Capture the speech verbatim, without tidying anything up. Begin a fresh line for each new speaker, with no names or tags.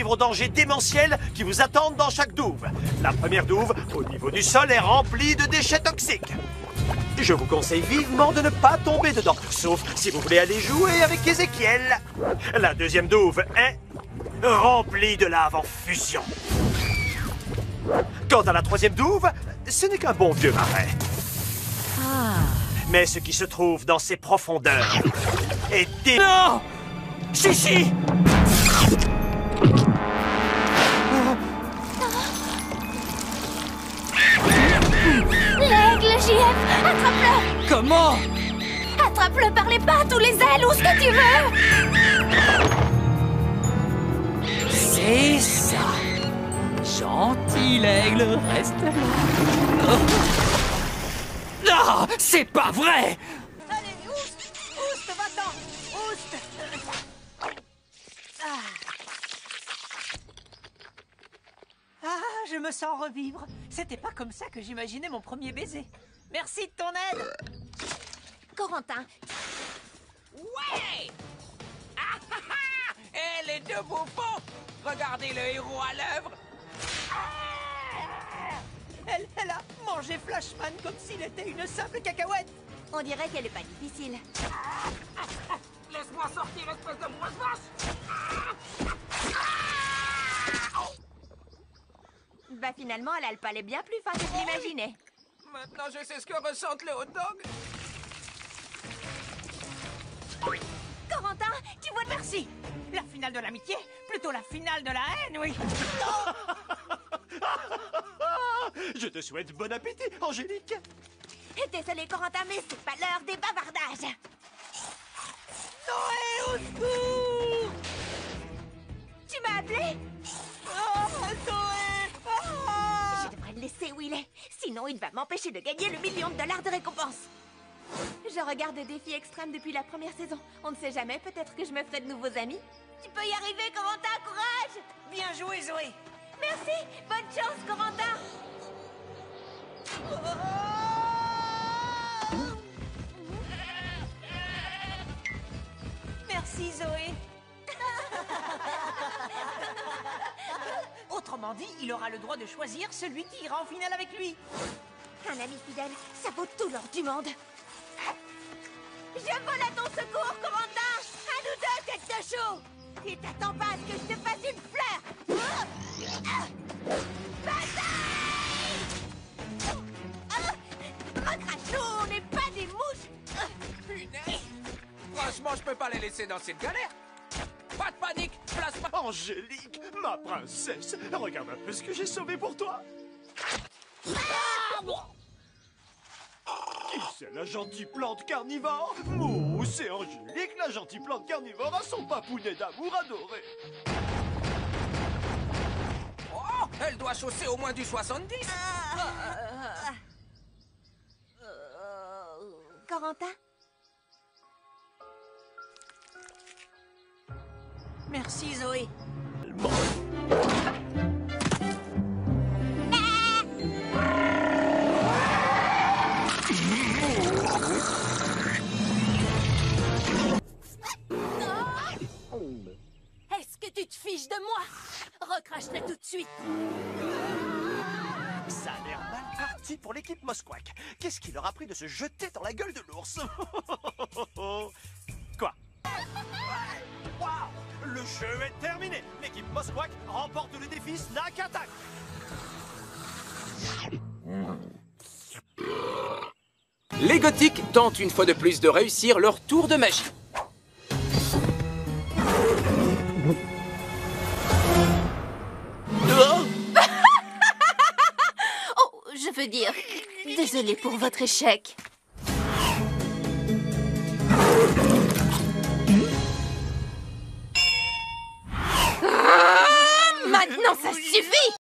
survivre aux dangers démentiels qui vous attendent dans chaque douve. La première douve, au niveau du sol, est remplie de déchets toxiques. Je vous conseille vivement de ne pas tomber dedans, sauf si vous voulez aller jouer avec Ézéchiel. La deuxième douve est remplie de lave en fusion. Quant à la troisième douve, ce n'est qu'un bon vieux marais.
Ah.
Mais ce qui se trouve dans ses profondeurs est dé... Non! Chichi!
L'aigle, J F! Attrape-le!
Comment?
Attrape-le par les pattes ou les ailes ou ce que tu veux!
C'est ça. Gentil l'aigle, reste là. Ah, c'est pas vrai!
Allez, Oust! Oust, va-t'en! Oust! Ah. Ah, je me sens revivre. C'était pas comme ça que j'imaginais mon premier baiser. Merci de ton aide.
Corentin,
Ouais! Ah, ah, ah! Et les deux bouffons! Regardez le héros à l'œuvre!
Elle, elle a mangé Flashman comme s'il était une simple cacahuète.
on dirait qu'elle est pas difficile.
Laisse-moi sortir, espèce de grosse vache!
Bah finalement, elle a le palais bien plus fin que je l'imaginais.
Maintenant, je sais ce que ressentent les hot dogs.
Corentin, tu vois...
Merci. La finale de l'amitié, plutôt la finale de la haine, oui.
Je te souhaite bon appétit, Angélique.
Désolé, Corentin, mais c'est pas l'heure des bavardages.
Noé, au secours!
Tu m'as appelé?
Oh, Noé! Ah!
Je devrais le laisser où il est. Sinon, il va m'empêcher de gagner le million de dollars de récompense. Je regarde Défi Extrême depuis la première saison. On ne sait jamais, peut-être que je me ferai de nouveaux amis. Tu peux y arriver, Corentin, courage!
Bien joué, Zoé.
Merci, bonne chance, Corentin.
Merci, Zoé. Autrement dit, il aura le droit de choisir celui qui ira en finale avec lui.
Un ami fidèle, ça vaut tout l'or du monde. Je vole à ton secours, Corentin. À nous deux, tête de chou. Et t'attends pas à ce que je te fasse une fleur. Bataille! Recrache-nous, on n'est pas des mouches.
Punaise! Franchement, je peux pas les laisser dans cette galère. Pas de panique, place pas.
Angélique, ma princesse, regarde un peu ce que j'ai sauvé pour toi. Qui c'est la gentille plante carnivore? Mouh, c'est Angélique, la gentille plante carnivore à son papounet d'amour adoré.
Oh, elle doit chausser au moins du soixante-dix.
Corentin?
Merci, Zoé.
Est-ce que tu te fiches de moi? Recrache-la tout de suite.
Ça a l'air mal parti pour l'équipe Mosquack. Qu'est-ce qui leur a pris de se jeter dans la gueule de l'ours? Quoi? Waouh! Le jeu est terminé. L'équipe Mosquack remporte le défi Snack Attack.
Les gothiques tentent une fois de plus de réussir leur tour de magie.
Oh, je veux dire, désolé pour votre échec.